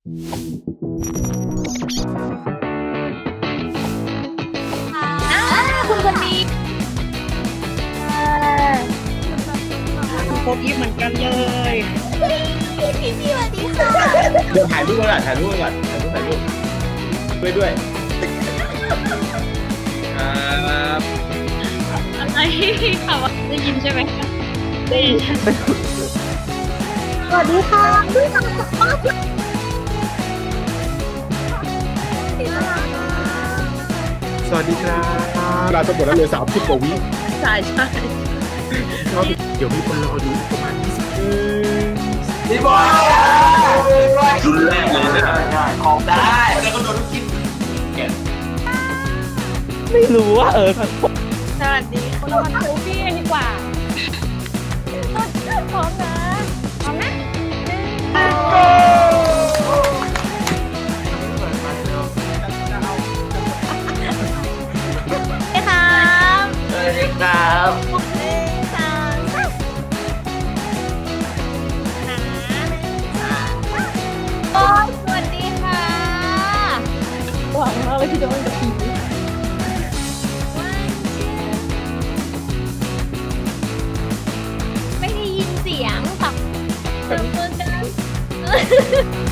คุณคนดีพบยิ้มเหมือนกันเลยพี่สวัสดีค่ะเดี๋ยวถ่ายรูปก่อนถ่ายรูปก่อนถ่ายรูปด้วยครับอะไรค่ะว่าได้ยินใช่ไหมได้ยินสวัสดีค่ะด้วยทางสปอร์ตสวัสดีครับเราจะหมดแล้วเหลือ30 กว่าวิใช่เดี๋ยวมีคนรอดูประมาณ20 พี่บอยชุดแรกเลยนะของได้แล้วก็โดนกินไม่รู้ว่าสวัสดีเรามาดูพี่ดีกว่าพร้อมนะพร้อมนะสวัสดีครับโอ้ยสวัสดีค่ะหวังมากเลยที่จะไม่จะผีไม่ได้ยินเสียงแบบเปิดกัน